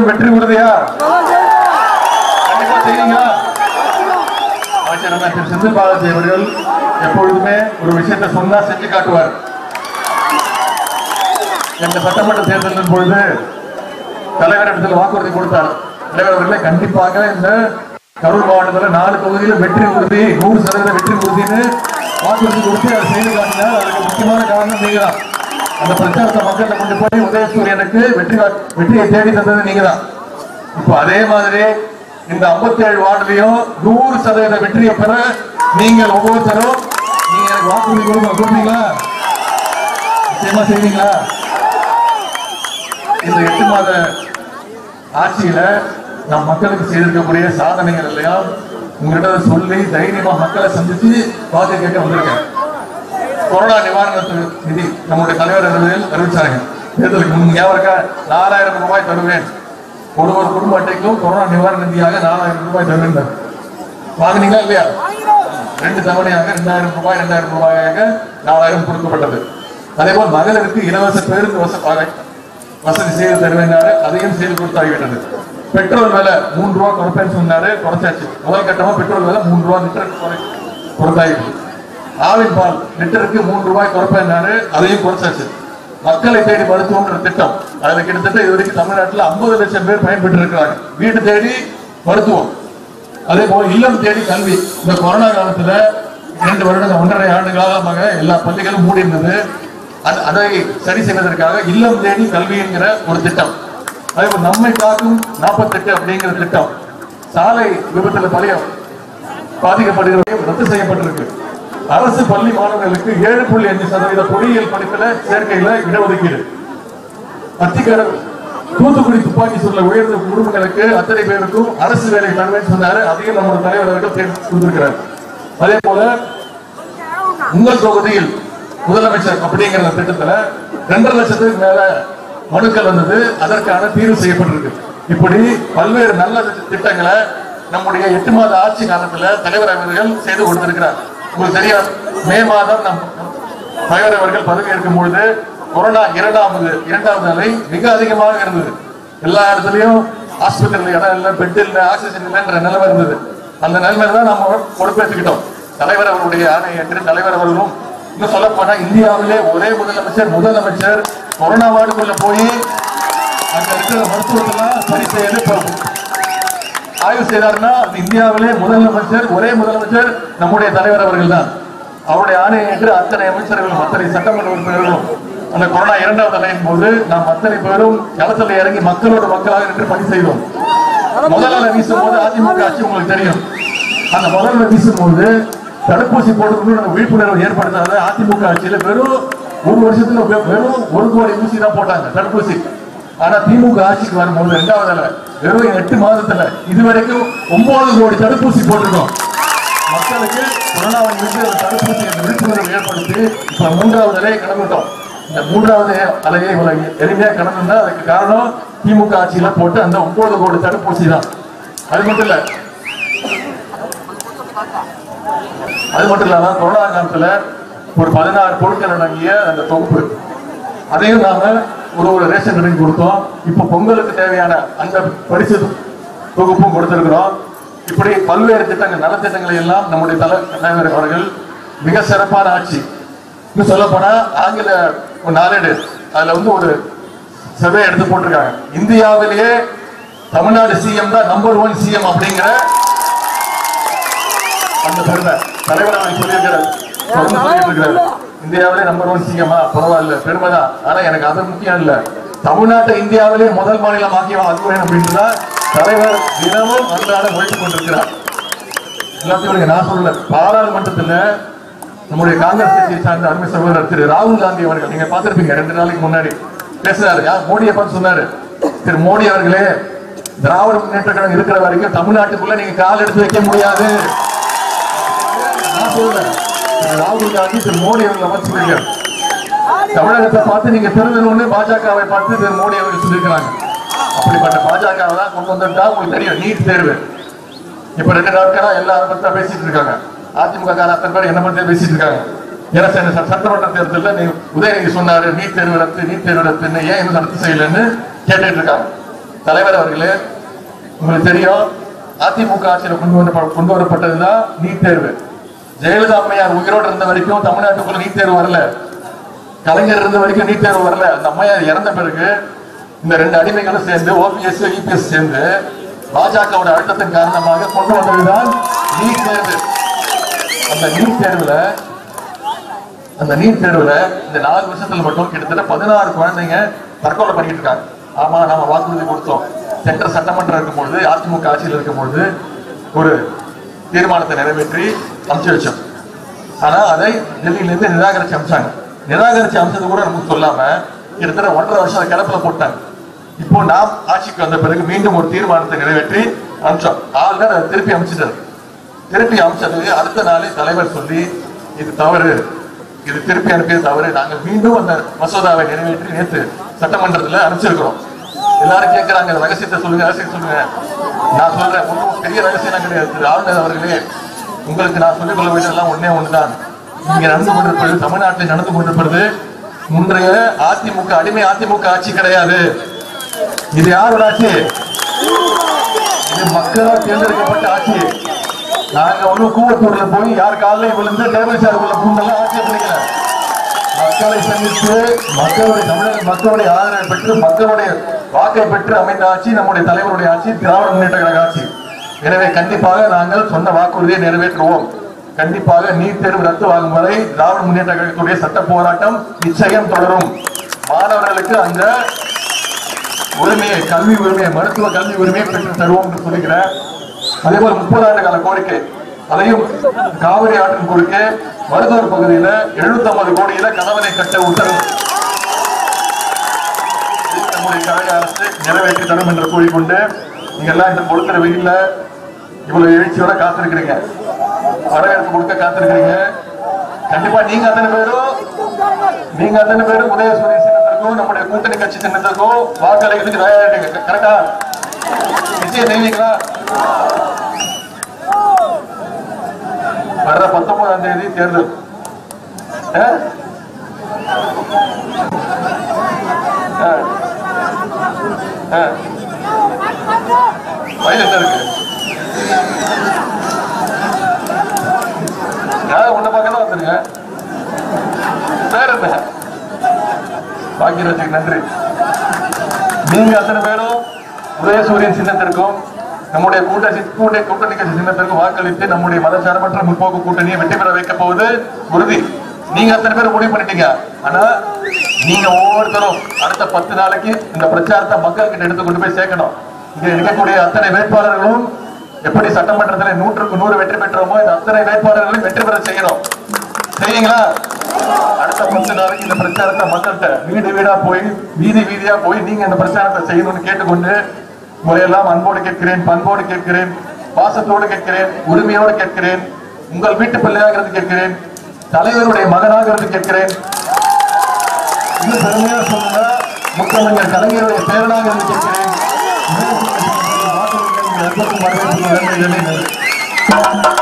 வெற்றி உறுதியா? கண்டிப்பா செய்யுங்களா? அமைச்சர் திரு செந்தில் பாலாஜி அவர்கள் எப்பொழுதுமே ஒரு விஷயத்தை சொன்னா செஞ்சு காட்டுவார். இந்த சட்டமன்ற தேர்தலின் பொழுது தலைவரிடத்தில் வாக்குறுதி கொடுத்தார். தலைவர் அவர்களே, கண்டிப்பாக இந்த கரூர் மாவட்டத்தில் 4 தொகுதியில் வெற்றி உறுதி, 100% வெற்றி உறுதினு வாக்குறுதி கொடுத்து அதை செய்து காட்டினார். அதுக்கு முக்கியமான காரணம் நீங்க தான். அந்த பிரச்சாரத்தை மக்களை கொண்டு போய் உதயசூரியனுக்கு வெற்றியை தேடி தந்தது நீங்க தான். இப்போ அதே மாதிரி இந்த 57 வார்டுலையும் 100% வெற்றியை பெற நீங்கள் ஒவ்வொருத்தரும் நீங்க எனக்கு வாக்குறுதி கொடுப்பீங்களா? நிச்சயமா செய்வீங்களா? இந்த 8 மாத ஆட்சியில நம் மக்களுக்கு செய்திருக்கக்கூடிய சாதனைகள் இல்லையா உங்ககிட்ட சொல்லி தைரியமா மக்களை சந்திச்சு வாக்கு கேட்க வந்திருக்கேன். கொரோனா நிவாரண நிதி நம்முடைய தலைவர் அறிவிச்சாங்க. தேர்தலுக்கு முன் ஞாபகம் 4000 ரூபாய் தருவேன், ஒரு குடும்ப அட்டைக்கும் கொரோனா நிவாரண நிதியாக 4000 ரூபாய் தருவேன். வாங்கினீங்களா இல்லையா? 2 தவணையாக 2000 ரூபாய் 2000 ரூபாயாக 4000 கொடுக்கப்பட்டது. அதே போல் மகளிருக்கு இலவச பேருந்து வசதி செய்து தருவேன்னாரு, அதையும் செய்து கொடுத்தாகிவிட்டது. பெட்ரோல் விலை 3 ரூபா குறைப்பேன்னு சொன்னாரு, குறைச்சாச்சு. முதல் கட்டமா பெட்ரோல் விலை 3 ரூபா லிட்டருக்கு குறைத்தாயிருக்கு. ஆவின் பால் லிட்டருக்கு 3 ரூபாய் குறைப்பேன்னாரு, அதையும் குறைச்சாச்சு. மக்களை தேடி மருத்துவம் திட்டம், அதுல கிட்டத்தட்ட இதுவரைக்கும் தமிழ்நாட்டில் 50 லட்சம் பேர் பயன்பெற்று இருக்கிறாங்க. வீடு தேடி மருத்துவம், அதே போல இல்லம் தேடி கல்வி. இந்த கொரோனா காலத்துல 2 வருடங்கள் 1.5 ஆண்டு காலமாக எல்லா பள்ளிகளும் மூடி இருந்தது. அதை சரி செய்வதற்காக இல்லம் தேடி கல்வி என்கிற ஒரு திட்டம். அதே போல் நம்மை காக்கும் 48 அப்படிங்கிற திட்டம். சாலை விபத்துல பாதிக்கப்படுகிறவர்கள் ரத்து செய்யப்பட்டிருக்கு. அரசு பள்ளி மாணவர்களுக்கு 7.5% பொறியியல் படிப்புல சேர்க்கையில இடஒதுக்கீடு. அத்திக்கடல் தூத்துக்குடி துப்பாக்கி சூழல உயர்ந்த குடும்பங்களுக்கு அத்தனை பேருக்கும் அரசு வேலை தருவேன்னு சொன்னாரு, அதையும் நம்ம தலைவர் அவர்கள் தேர்வு கொடுத்திருக்கிறார். அதே போல உங்கள் தொகுதியில் முதலமைச்சர் அப்படிங்கிற திட்டத்துல 2.5 லட்சத்துக்கு மேல மனுக்கள் வந்தது, அதற்கான தீர்வு செய்யப்பட்டிருக்கு. இப்படி பல்வேறு நல்ல திட்டங்களை நம்முடைய 8 மாத ஆட்சி காலத்துல தலைவர் அவர்கள் செய்து கொடுத்திருக்கிறார். உங்களுக்கு தெரியாது, மே மாதம் நம் தலைவர் அவர்கள் பதவியேற்கும் பொழுது கொரோனா இரண்டாவது அலை மிக அதிகமாக இருந்தது. எல்லா இடத்துலயும் ஆஸ்பத்திரியில் இடம் இல்லை, பெட் இல்லை, ஆக்சிஜன் இல்லைன்ற நிலைமை இருந்தது. அந்த நிலைமையில தான் நம்ம பொறுப்பேற்றுக்கிட்டோம். தலைவர் அவருடைய ஆணையை ஏற்று தலைவர் அவர்களும் இன்னும் சொல்ல போனா இந்தியாவிலே ஒரே முதலமைச்சர் கொரோனா வார்டுக்குள்ள போய் அங்க இருக்கிற மருத்துவத்தெல்லாம் சரி செய்து ஆய்வு செய்தார்னா இந்தியாவிலே ஒரே முதலமைச்சர் நம்முடைய தலைவர் அவர்கள் தான். அவருடைய ஆணையை ஏற்று அத்தனை அமைச்சர்களும் அத்தனை சட்டமன்ற உறுப்பினர்களும் அந்த கொரோனா 2வது அலையின் போது நாம் அத்தனை பேரும் களத்தில் இறங்கி மக்களோட மக்களாக நின்று பணி செய்தோம். முதல் அலை வீசும் போது அதிமுக ஆட்சி உங்களுக்கு தெரியும். அந்த முதல் அலை வீசும் போது தடுப்பூசி போடுறதுக்கு விழிப்புணர்வு ஏற்படுத்தாத அதிமுக ஆட்சியில வெறும் 1 வருஷத்துல வெறும் 1 கோடி ஊசி தான் போட்டாங்க தடுப்பூசி. ஆனா திமுக ஆட்சிக்கு வரும்போது 2வது அலை வெறும் 8 மாதத்துல இதுவரைக்கும் 9 கோடி தடுப்பூசி போட்டிருக்கோம். மக்களுக்கு கொரோனாவின் மீது தடுப்பூசி விழிப்புணர்வு ஏற்படுத்தி இப்ப 3வது அலையை கடந்துட்டோம். இந்த 3வது அலையை இவ்வளவு எளிமையா கடந்துட்டா அதுக்கு காரணம் திமுக ஆட்சியில போட்டு அந்த 9 கோடி தடுப்பூசி தான். அது மட்டும் இல்லாம கொரோனா காலத்துல ஒரு 16 பொருட்கள் அடங்கிய அந்த தொகுப்பு, அதையும் நாம ஒரு ரேஷன் கடைக்கு கொடுத்தோம். இப்ப பொங்கலுக்கு தேவையான அந்த பரிசு தொகுப்பும் கொடுத்திருக்கிறோம். இப்படி பல்வேறு திட்டங்கள் நலத்திட்டங்களை எல்லாம் நம்முடைய தலைவர் அவர்கள் மிக சிறப்பான ஆட்சி. இன்னும் சொல்ல போனா ஆங்கில ஒரு நாளேடு அதுல ஒரு சர்வே எடுத்து போட்டிருக்காங்க. இந்தியாவிலேயே தமிழ்நாடு சிஎம் தான் நம்பர் 1 சிஎம் அப்படிங்கிற அந்த பெருமை தலைவர் அவர்கள் சொல்லியிருக்கிறார். இந்தியாவிலே நம்பர் 1 சிஎம்மா பரவாயில்ல, பெருமைதான். ஆனா எனக்கு அது முக்கியம் இல்ல, தமிழ்நாட்டை இந்தியாவிலே முதல் மாநிலம் ஆக்குவேன் அப்படின்றத தலைவர் தினமும் அன்றாட முயற்சி கொண்டிருக்கிறார். எல்லாத்தையும் நான் சொல்லல, பாராளுமன்றத்தில் நம்முடைய காங்கிரஸ் கட்சியை சார்ந்த அருமை சகோதரர் திரு ராகுல் காந்தி அவர்கள் நீங்க பார்த்திருப்பீங்க, 2 நாளைக்கு முன்னாடி பேசுறாரு. மோடியை பார்த்து சொன்னாரு, திரு மோடி அவர்களே, திராவிட முன்னேற்ற கழகம் இருக்கிற வரைக்கும் தமிழ்நாட்டுக்குள்ள நீங்க கால் எடுத்து வைக்க முடியாது. ராகுல் காந்தி திரு மோடி அவர்கள் அமைச்சு சொல்லியிருக்காரு. தமிழகத்தை பார்த்து நீங்க திருந்தணும்னு பாஜகவை பார்த்து திரு மோடி அவர்கள் சொல்லியிருக்கிறாங்க. அப்படிப்பட்ட பாஜகவை தான் கொண்டு வந்துட்டா உங்களுக்கு தெரியும். நீட் தேர்வு இப்ப 2 நாட்களா எல்லாரும் பத்தி பேசிட்டு இருக்காங்க. அதிமுக அத்தனை பேர் என்ன பத்தி பேசிட்டு இருக்காங்க. ஏன்னா சட்டமன்ற தேர்தலில் உதயநிதி சொன்னாரு நீட் தேர்வு ரத்து, நீட் தேர்வு ரத்துன்னு ஏன் இன்னும் ரத்து செய்யலன்னு கேட்டுட்டு இருக்காங்க. தலைவர் அவர்களே, உங்களுக்கு தெரியும், அதிமுக ஆட்சியில் கொண்டு வரப்பட்டதுதான் நீட் தேர்வு. ஜெயலலிதா அம்மையார் உயிரோடு இருந்த வரைக்கும் தமிழ்நாட்டுக்குள்ள நீட் தேர்வு வரல. கலைஞர் இருந்த வரைக்கும் நீட் தேர்வு வரல. அந்த அம்மையார் இறந்த பிறகு இந்த ரெண்டு அடிமைகளும் சேர்ந்து ஓபிஎஸ் இபிஎஸ் சேர்ந்து பாஜகவோட அழுத்தத்தின் காரணமாக கொண்டு வந்ததுதான் நீட் தேர்வு. அந்த நீட் தேர்வுல இந்த 4 வருஷத்துல மட்டும் கிட்டத்தட்ட 16 குழந்தைங்க தற்கொலை பண்ணிட்டு இருக்காங்க. ஆமா, நாம வாக்குறுதி கொடுத்தோம். சென்ட்ரல் சட்டமன்றம் இருக்கும்பொழுது, அதிமுக ஆட்சியில் இருக்கும்பொழுது ஒரு தீர்மானத்தை நிறைவேற்றி அனுப்பிச்சு வச்சோம். ஆனா அதை டெல்லியிலிருந்து நிராகரிச்சு அமிச்சாங்க. நிராகரிச்சு அமிச்சது கூட நமக்கு சொல்லாம கிட்டத்தட்ட 1.5 வருஷம் கிடப்புல போட்டாங்க. இப்போ நாம் ஆட்சிக்கு வந்த பிறகு மீண்டும் ஒரு தீர்மானத்தை நிறைவேற்றி அமிச்சோம். ஆளுநர் அதை திருப்பி அமைச்சிட்டார். திருப்பி அமைச்சது அடுத்த நாளே தலைவர் சொல்லி இது தவறு, இது திருப்பி அனுப்பியது தவறு, நாங்கள் மீண்டும் அந்த மசோதாவை நிறைவேற்றி நேற்று சட்டமன்றத்தில் அனுப்பிச்சிருக்கிறோம். எல்லாரும் கேட்கிறாங்க, ரகசியத்தை சொல்லுங்க, ரகசியம் சொல்லுங்க. நான் சொல்றேன், ஒன்றும் பெரிய ரகசியம் கிடையாது. ஆளுநர் அவர்களே, உங்களுக்கு நான் சொல்லிக் கொள்ள வேண்டியதெல்லாம் ஒன்னே ஒண்ணுதான். இங்க நடந்து கொண்டிருப்பது, தமிழ்நாட்டில் நடந்து கொண்டிருப்பது முன்றைய அதிமுக அடிமை அதிமுக ஆட்சி கிடையாது. இது யாரோட ஆட்சி? இது மக்களால் தேர்ந்தெடுக்கப்பட்ட ஆட்சி. நாங்க ஒன்னும் கூவத்தூர்ல போய் யார் காலையும் விழுந்து டேபிள் சேர் உள்ள பூண்டெல்லாம் ஆட்சியை பிடிக்கல. மக்களை சந்தித்து மக்களுடைய ஆதரவை பெற்று மக்களுடைய வாக்கை பெற்று அமைந்த ஆட்சி நம்முடைய தலைவருடைய ஆட்சி, திராவிட முன்னேற்ற கழக ஆட்சி. எனவே கண்டிப்பாக நாங்கள் சொன்ன வாக்குறுதியை நிறைவேற்றுவோம். கண்டிப்பாக நீட் தேர்வு ரத்து வாங்கும் வரை திராவிட முன்னேற்ற கழகத்துடைய சட்ட போராட்டம் நிச்சயம் தொடரும். மாணவர்களுக்கு அந்த உரிமையை, கல்வி உரிமையை, மருத்துவ கல்வி உரிமையை பெற்று தருவோம் என்று சொல்லுகிறேன். அதே போல 30 ஆண்டு கால கோரிக்கை, அதையும் காவிரி ஆற்றின் கோரிக்கை, மருதூர் பகுதியில 750 கோடியில கணவனை கட்ட உத்தரவு நம்முடைய கழக அரசு நிறைவேற்றி தரும் என்று கூறிக்கொண்டு, நீங்க எல்லாம் இந்த கொடுக்கிற வெயில்ல இவ்வளவு எழுச்சியோட காத்திருக்கிறீங்க, வரவேற்பு கொடுக்க காத்திருக்கிறீங்க. கண்டிப்பா நீங்க அத்தனை பேரும் உதயசூரிய சின்னத்திற்கும் நம்முடைய கூட்டணி கட்சி சின்னத்திற்கும் வாக்களிக்கிறதுக்கு தயாரிட்டீங்க. கரெக்டா? நிச்சயம் செய்வீங்களா? வர்ற 19ஆம் தேதி தேர்தல். வயது என்ன இருக்கு? உன்ன பக்கம் வந்துருங்க. பேர் என்ன? பாக்கியராஜுக்கு நன்றி. நீங்க அத்தனை பேரும் உதயசூரியன் சின்னத்திற்கும் நம்முடைய கூட்டணி கட்சி சின்னத்திற்கும் வாக்களித்து நம்முடைய மதச்சார்பற்ற முற்போக்கு கூட்டணியை வெற்றி பெற வைக்க போவது உறுதி. நீங்க அத்தனை பேரும் முடிவு பண்ணிட்டீங்க. ஆனா நீங்க ஒவ்வொருத்தரும் அடுத்த 10 நாளைக்கு இந்த பிரச்சாரத்தை மக்கள் கிட்ட எடுத்து கொண்டு போய் சேர்க்கணும். இங்க இருக்கக்கூடிய அத்தனை வேட்பாளர்களும் எப்படி சட்டமன்றத்தில் 100க்கு 100 வெற்றி பெற்றோமோ இந்த அத்தனை வேட்பாளர்களும் வெற்றி பெற செய்யணும். செய்வீங்களா? அடுத்த 10 நாளைக்கு இந்த பிரச்சாரத்தை மக்கள்கிட்ட வீடு வீடா போய் வீதி வீதியா போய் நீங்க இந்த பிரச்சாரத்தை செய்யணும்னு கேட்டுக்கொண்டு முறையெல்லாம் அன்போடு கேட்கிறேன், பண்போடு கேட்கிறேன், பாசத்தோடு கேட்கிறேன், உரிமையோடு கேட்கிறேன், உங்கள் வீட்டு பிள்ளையாக இருந்து கேட்கிறேன், தலைவருடைய மகனாக இருந்து கேட்கிறேன். இன்னும் பெருமையா சொல்லுங்க, முத்தமிழர் கலைஞருடைய பேரனாக இருந்து கேட்கிறேன்.